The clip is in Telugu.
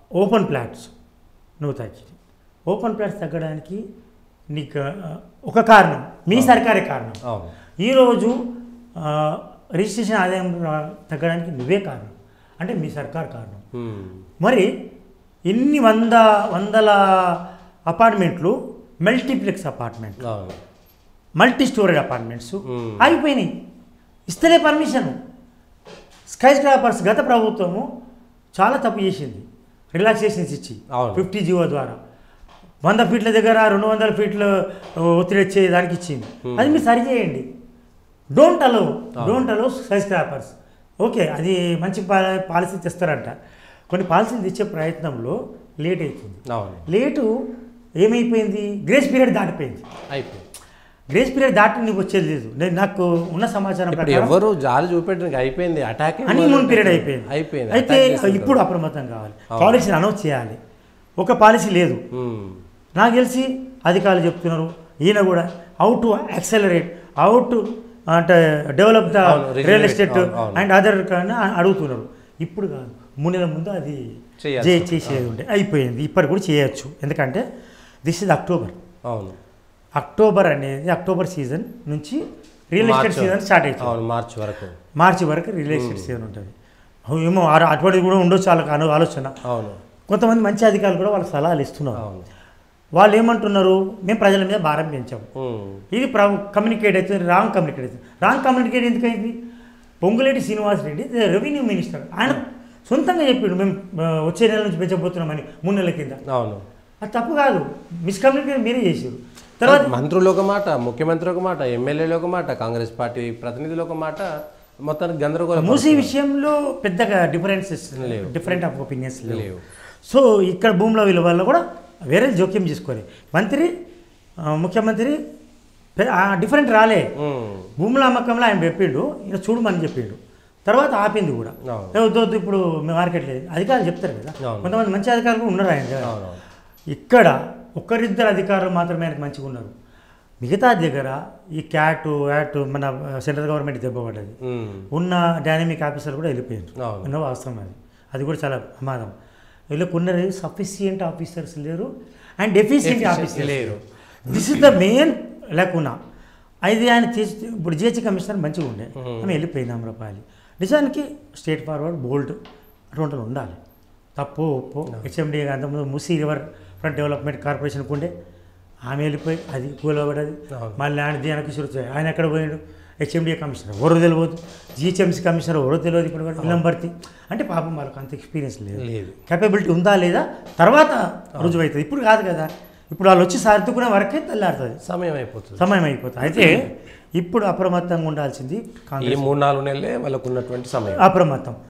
ఓపెన్ ప్లాట్స్ నువ్వు తగ్గింది. ఓపెన్ ప్లాట్స్ తగ్గడానికి నీకు ఒక కారణం మీ సర్కారే కారణం. ఈరోజు రిజిస్ట్రేషన్ ఆదాయం తగ్గడానికి నువ్వే కారణం, అంటే మీ సర్కార్ కారణం. మరి ఎన్ని వందల అపార్ట్మెంట్లు మల్టీప్లెక్స్ అపార్ట్మెంట్లు, మల్టీ స్టోరేజ్ అపార్ట్మెంట్స్ ఆగిపోయినాయి, ఇస్తలే పర్మిషన్. స్కై స్క్రాపర్స్ గత ప్రభుత్వము చాలా తప్పు చేసింది, రిలాక్సేషన్స్ ఇచ్చి 50 జీవో ద్వారా 100 ఫీట్ల దగ్గర 200 ఫీట్లు ఒత్తిడి వచ్చే దానికి ఇచ్చింది. అది మీరు సరి చేయండి. Don't allow skyscrapers. Okay, అది మంచి పాలసీ తెస్తారంట. కొన్ని పాలసీలు తెచ్చే ప్రయత్నంలో లేట్ అవుతుంది. లేటు ఏమైపోయింది, గ్రేస్ పీరియడ్ దాటిపోయింది. గ్రేస్ పీరియడ్ దాటి నీకు వచ్చేది లేదు. నాకు ఉన్న సమాచారం ప్రకారం ఎవరు జాలి చూపెట్టడానికి అయిపోయింది, అటాక్ హనీమూన్ పీరియడ్ అయిపోయింది. అయితే ఇప్పుడు అప్రమత్తం కావాలి, పాలసీని అనౌన్స్ చేయాలి. ఒక పాలసీ లేదు. నాకు తెలిసి అధికారులు చెప్తున్నారు, ఈయన కూడా how to accelerate, how to అంటే develop the real estate and other అడుగుతున్నారు. ఇప్పుడు కాదు, 3 నెలల ముందు అది చేసేది ఉంటే అయిపోయింది. ఇప్పటి కూడా చేయొచ్చు, ఎందుకంటే దిస్ ఇస్ అక్టోబర్ అనేది అక్టోబర్ సీజన్ నుంచి రియల్ ఎస్టేట్ సీజన్ స్టార్ట్ అవుతుంది. మార్చి వరకు రియల్ ఎస్టేట్ సీజన్ ఉంటుంది. ఏమో అటువంటిది కూడా ఉండొచ్చు వాళ్ళకి ఆలోచన. కొంతమంది మంచి అధికారులు కూడా వాళ్ళకి సలహాలు ఇస్తున్నారు. వాళ్ళు ఏమంటున్నారు, మేము ప్రజల మీద భారం పెంచాము, ఇది కమ్యూనికేట్ అవుతుంది, రాంగ్ కమ్యూనికేట్ ఎందుకైంది? పొంగులేటి శ్రీనివాసరెడ్డి రెవెన్యూ మినిస్టర్, ఆయన సొంతంగా చెప్పిండు మేము వచ్చే నెల నుంచి పెంచబోతున్నామని 3 నెలల కింద. అది తప్పు కాదు, మిస్కమ్యూనికేట్ మీరే చేసారు. తర్వాత మంత్రులు ఒక మాట, ముఖ్యమంత్రి ఒక మాట, ఎమ్మెల్యేలు ఒక మాట, కాంగ్రెస్ పార్టీ ప్రతినిధులు ఒక మాట, మొత్తానికి గందరగోళం. మూసీ విషయంలో పెద్దగా డిఫరెంట్ ఆఫ్ ఒపీనియన్స్ లేవు. సో ఇక్కడ భూముల విలువల్లో కూడా వేరే జోక్యం చేసుకోవాలి. ముఖ్యమంత్రి డిఫరెంట్ రాలే. భూముల అమ్మకంలో ఆయన చెప్పిండు, ఇలా చూడమని చెప్పిండు, తర్వాత ఆపింది కూడా. వద్దు ఇప్పుడు మార్కెట్ లేదు, అధికారులు చెప్తారు కదా, కొంతమంది మంచి అధికారులు ఉన్నారు ఆయన. ఇక్కడ ఒక్కరిద్దరు అధికారులు మాత్రమే ఆయనకు మంచిగా ఉన్నారు. మిగతా దగ్గర ఈ యాట్ మన సెంట్రల్ గవర్నమెంట్ దెబ్బపడ్డది, ఉన్న డైనమిక్ ఆఫీసర్ కూడా వెళ్ళిపోయారు. వాస్తవం అది కూడా చాలా ప్రమాదం. వీళ్ళకు ఉన్న సఫిషియంట్ ఆఫీసర్స్ లేరు అండ్ డెఫిషియంట్ ఆఫీసర్స్ లేరు. దిస్ ఇస్ ద మెయిన్ లెక్కున. అది ఆయన ఇప్పుడు జిహెచ్ కమిషనర్ మంచిగా ఉండే, ఆమె వెళ్ళిపోయింది అమరపాలి. నిజానికి స్ట్రేట్ ఫార్వర్డ్ బోల్డ్ అటువంటిలో ఉండాలి. తప్పు ఒప్పు హెచ్ఎండి అంతకుముందు మూసీ రివర్ ఫ్రంట్ డెవలప్మెంట్ కార్పొరేషన్కి ఉండే, ఆమె వెళ్ళిపోయి అది కూలబడ్డది. మళ్ళీ ఆయన ధ్యానకిషోర్ ఆయన ఎక్కడ పోయాడు, హెచ్ఎండిఏ కమిషనర్ ఎవరో తెలియదు, జిహెచ్ఎంసీ కమిషనర్ ఎవరో తెలియదు. ఇప్పుడు ఇళ్ళం భర్తీ అంటే పాపం వాళ్ళకి అంత ఎక్స్పీరియన్స్ లేదు, కేపబిలిటీ ఉందా లేదా తర్వాత రుజువు అవుతుంది. ఇప్పుడు కాదు కదా, ఇప్పుడు వాళ్ళు వచ్చి సర్దుకునే వరకే తెల్లారుతుంది, సమయం అయిపోతుంది. అయితే ఇప్పుడు అప్రమత్తంగా ఉండాల్సింది 3-4 నెలలే వాళ్ళకు ఉన్నటువంటి సమయం. అప్రమత్తం.